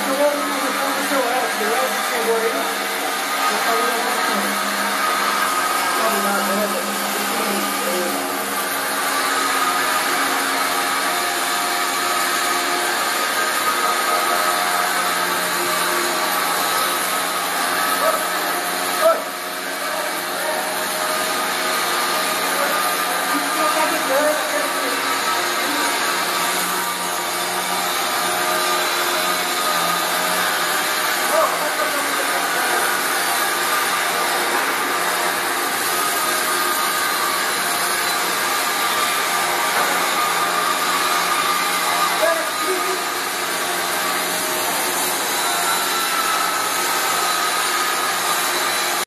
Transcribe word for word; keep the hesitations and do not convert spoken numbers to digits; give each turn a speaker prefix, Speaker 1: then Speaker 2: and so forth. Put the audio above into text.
Speaker 1: eu vou conversar com o seu Elcio. O Elcio chegou aí. Eu falei na máquina. Combinado, né?